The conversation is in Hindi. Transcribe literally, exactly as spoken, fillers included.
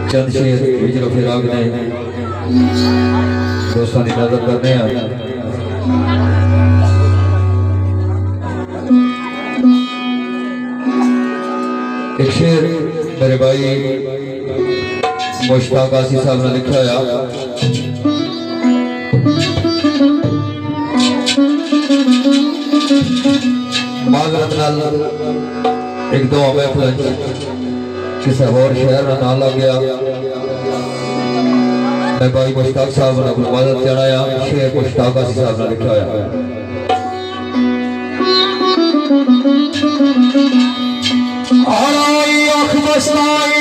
चंद शेर हिजर फिराक ने दोस्तों की नजर करने हैं। एक शेर मेरे भाई मुश्ताक आसी साहब ने लिखा है। माजरत नाल एक दो महफिल किसी और शहर का नाम लग गया। मैं भाई मुश्ताक साहब ने अपनी मदद चढ़ाया। शेर मुश्ताक आसी साहब ने लिखा है। अख